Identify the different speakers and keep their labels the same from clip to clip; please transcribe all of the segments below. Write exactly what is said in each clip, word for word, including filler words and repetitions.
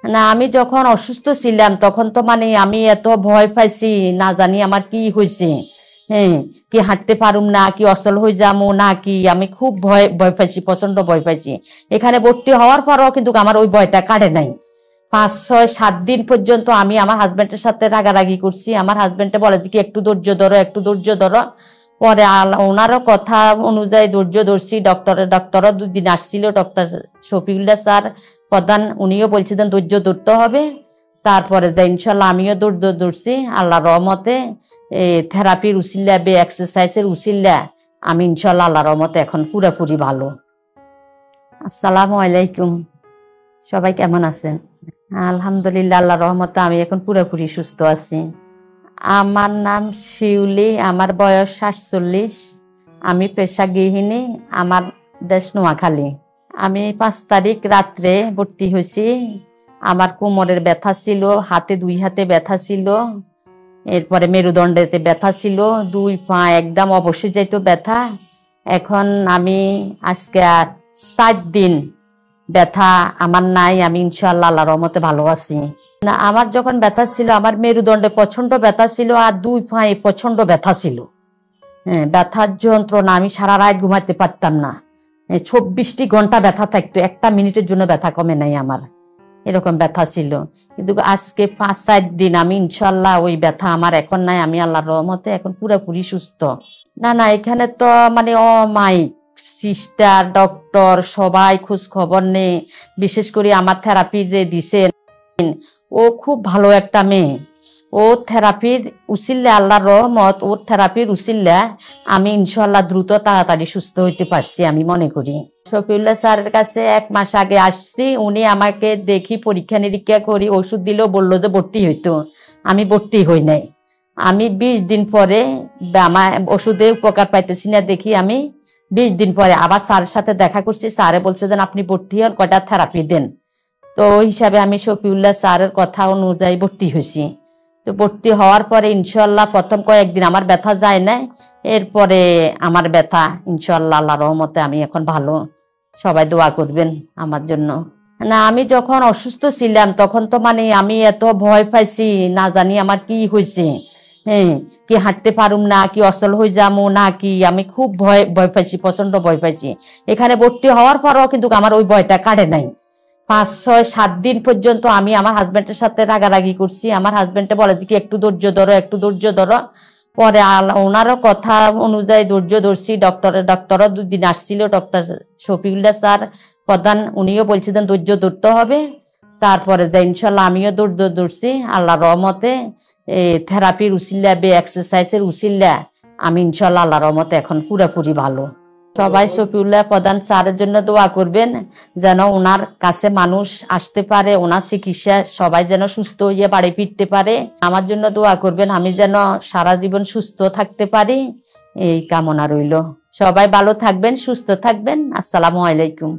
Speaker 1: না আমি যখন অসুস্থ ছিলাম তখন তো মানে আমি এত ভয় পাইছি, না জানি আমার কি হয়েছে। হ্যাঁ, কি হাঁটতে পারুম না, কি অচল হয়ে যাবো না, কি আমি খুব ভয় ভয় পাইছি, প্রচন্ড ভয় পাইছি। এখানে ভর্তি হওয়ার পরও কিন্তু আমার ওই ভয়টা কাটে নাই। পাঁচ ছয় সাত দিন পর্যন্ত আমি আমার হাজবেন্ডের সাথে রাগারাগি করছি। আমার হাজবেন্ডে বলে যে কি একটু ধৈর্য ধরো, একটু ধৈর্য ধরো। পরে ওনারও কথা অনুযায়ী ধৈর্য ধরছি। ডক্টরের ডক্টরও দুদিন আসছিল, ডক্টর শফিউল্লাহ স্যার প্রধান, উনিও বলছিলেন ধৈর্য ধরতে হবে। তারপরে ইনশাল্লাহ আমিও ধৈর্য ধরছি আল্লাহর রহমতে। থেরাপির উসিল্লা বে এক্সারসাইজের উসিল্লা আমি ইনশাল্লাহ আল্লাহর রহমতে এখন পুরোপুরি ভালো। আসসালামু আলাইকুম, সবাই কেমন আছেন? আলহামদুলিল্লাহ, আল্লাহর রহমতে আমি এখন পুরোপুরি সুস্থ আছি। আমার নাম শিউলি, আমার বয়স সাতচল্লিশ, আমি পেশা গৃহিণী, আমার দেশ নোয়াখালী। আমি পাঁচ তারিখ রাত্রে ভর্তি হয়েছি। আমার কোমরের ব্যথা ছিল, হাতে দুই হাতে ব্যথা ছিল, এরপরে মেরুদণ্ডেতে ব্যথা ছিল, দুই পা একদম অবশ্যই যাইতো ব্যথা। এখন আমি আজকে সাত দিন ব্যথা আমার নাই, আমি ইনশাআল্লাহ আল্লাহর রহমতে ভালো আছি। না আমার যখন ব্যথা ছিল আমার মেরুদণ্ডে প্রচন্ড ব্যথা ছিল আর দুই পায়ে প্রচন্ড ব্যথা ছিল। হ্যাঁ, ব্যথার যন্ত্রণা, আমি সারা রাত ঘুমাতে পারতাম না। চব্বিশটি ঘন্টা ব্যথা থাকতো, একটা মিনিটের জন্য ব্যথা কমে নাই আমার, এরকম ব্যথা ছিল। কিন্তু আজকে পাঁচ সাত দিন আমি ইনশাল্লাহ ওই ব্যথা আমার এখন নাই, আমি আল্লাহর রহমতে এখন পুরোপুরি সুস্থ। না না এখানে তো মানে অমাইক সিস্টার ডক্টর সবাই খোঁজ খবর নেই। বিশেষ করে আমার থেরাপি যে দিছেন, ও খুব ভালো একটা মেয়ে। ও থেরাপির উসিল্লা, আল্লাহর রহমত, ওর থেরাপির উসিল্লা আমি ইনশাল্লাহ দ্রুত তাড়াতাড়ি সুস্থ হইতে পারছি আমি মনে করি। শফিউল্লাহ স্যারের কাছে এক মাস আগে আসছি, উনি আমাকে দেখি পরীক্ষা নিরীক্ষা করি, ওষুধ দিলেও বললো যে ভর্তি হইতো, আমি ভর্তি হই নাই। আমি বিশ দিন পরে আমার ওষুধে উপকার পাইতেছি না দেখি আমি বিশ দিন পরে আবার স্যারের সাথে দেখা করছি। স্যারে বলছে যে আপনি ভর্তি হন, কয়টা থেরাপি দেন। তো ওই হিসাবে আমি শফিউল্লাহ স্যারের কথা অনুযায়ী ভর্তি হয়েছি। তো ভর্তি হওয়ার পরে ইনশাল্লাহ প্রথম কয়েকদিন আমার ব্যথা যায় না, এরপরে আমার ব্যথা ইনশাল্লাহ আল্লাহর রহমতে আমি এখন ভালো। সবাই দোয়া করবেন আমার জন্য। না আমি যখন অসুস্থ ছিলাম তখন তো মানে আমি এত ভয় পাইছি, না জানি আমার কি হয়েছে। হ্যাঁ, কি হাঁটতে পারুম না, কি অচল হয়ে যাবো না, কি আমি খুব ভয় ভয় পাইছি, প্রচন্ড ভয় পাইছি। এখানে ভর্তি হওয়ার পরও কিন্তু আমার ওই ভয়টা কাটে নাই। পাঁচ ছয় সাত দিন পর্যন্ত আমি আমার হাজবেন্ডের সাথে রাগারাগি করছি। আমার হাজবেন্ডে বলে যে কি একটু ধৈর্য ধরো, একটু ধৈর্য ধরো। পরে ওনারও কথা অনুযায়ী ধৈর্য ধরছি। ডক্টরের ডক্টরও দুদিন আসছিল, ডক্টর শফিউল্লাহ স্যার প্রধান, উনিও বলছিলেন ধৈর্য ধরতে হবে। তারপরে ইনশাল্লাহ আমিও ধৈর্য ধরছি আল্লাহর রহমতে। থেরাপির উসিল্লা বে এক্সারসাইজের উসিল্লা আমি ইনশাল্লাহ আল্লাহর রহমতে এখন পুরোপুরি ভালো। সবাই শফিউল্লাহ প্রধান স্যারের জন্য দোয়া করবেন, যেন ওনার কাছে মানুষ আসতে পারে, ওনার চিকিৎসা সবাই যেন সুস্থ হয়ে বাড়ি ফিরতে পারে। আমার জন্য দোয়া করবেন, আমি যেন সারা জীবন সুস্থ থাকতে পারি, এই কামনা রইল। সবাই ভালো থাকবেন, সুস্থ থাকবেন। আসসালামু আলাইকুম।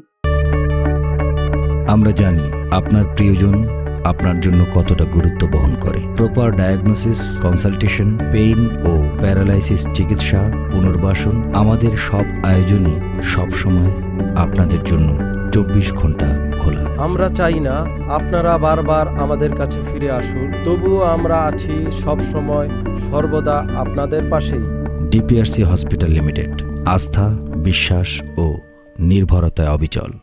Speaker 2: আমরা জানি আপনার প্রিয়জন আপনার জন্য কতটা গুরুত্ব বহন করে। প্রপার ডায়াগনোসিস, কনসালটেশন, পেইন ও প্যারালাইসিস চিকিৎসা, পুনর্বাসন, আমাদের সব আয়োজনই সবসময় আপনাদের জন্য চব্বিশ ঘন্টা খোলা।
Speaker 3: আমরা চাই না আপনারা বারবার আমাদের কাছে ফিরে আসুন, তবুও আমরা আছি সব সময় সর্বদা আপনাদের পাশেই।
Speaker 2: ডিপিআরসি হসপিটাল লিমিটেড, আস্থা, বিশ্বাস ও নির্ভরতায় অবিচল।